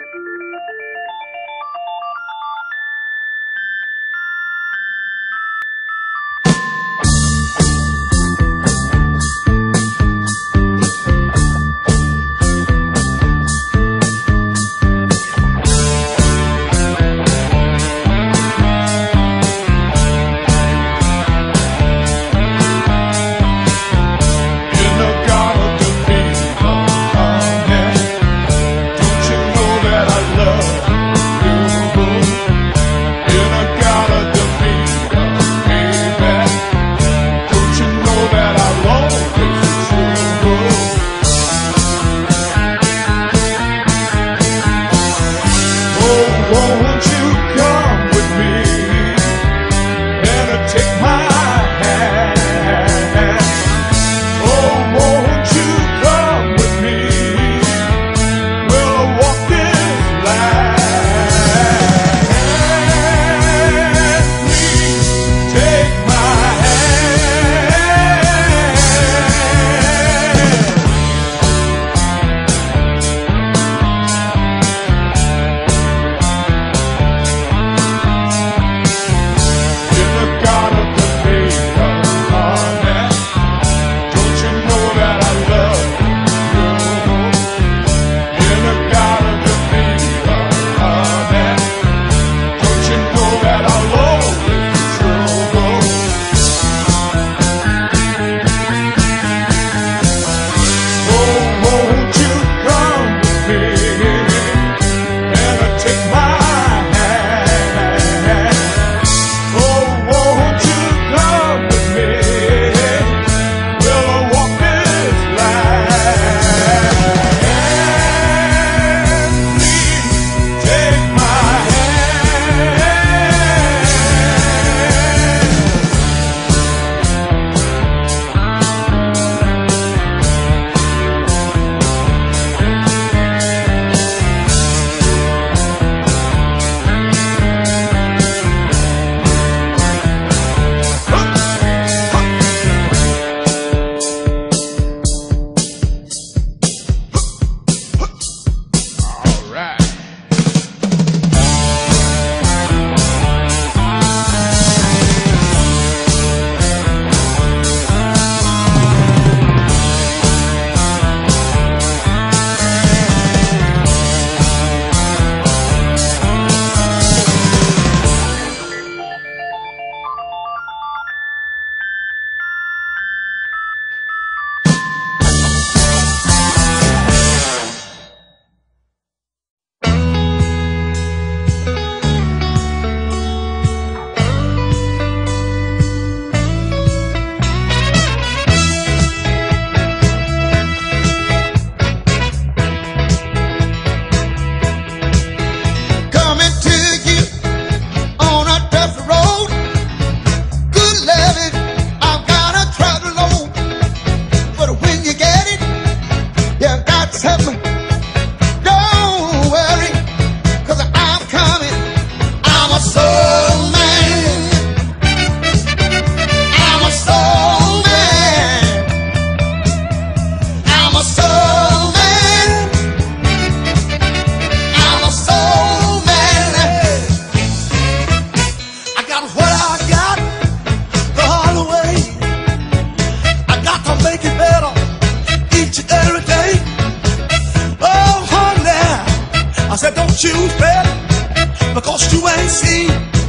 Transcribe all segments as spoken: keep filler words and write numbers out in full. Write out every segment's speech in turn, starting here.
you fret, because you ain't seen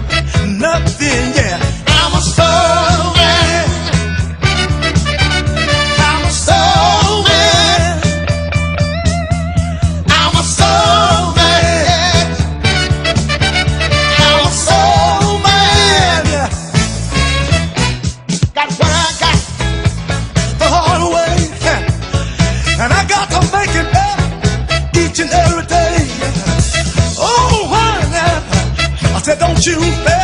nothing yet. I'm a soul man. I'm a soul man. I'm a soul man. I'm a soul man. Got what I got the hard way, and I got to make it better each and every day. Oh, honey, I said, don't you